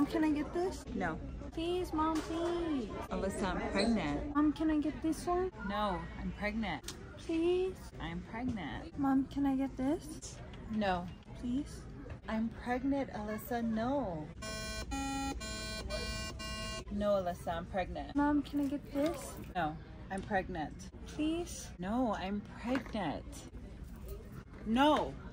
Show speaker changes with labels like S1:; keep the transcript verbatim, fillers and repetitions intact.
S1: Mom, can I get this?
S2: No.
S1: Please, Mom, please.
S2: Elisa, I'm pregnant.
S1: Mom, can I get this one?
S2: No, I'm pregnant.
S1: Please.
S2: I'm pregnant.
S1: Mom, can I get this?
S2: No.
S1: Please.
S2: I'm pregnant, Elisa. No. No, Elisa, I'm pregnant.
S1: Mom, can I get this?
S2: No, I'm pregnant.
S1: Please.
S2: No, I'm pregnant. No.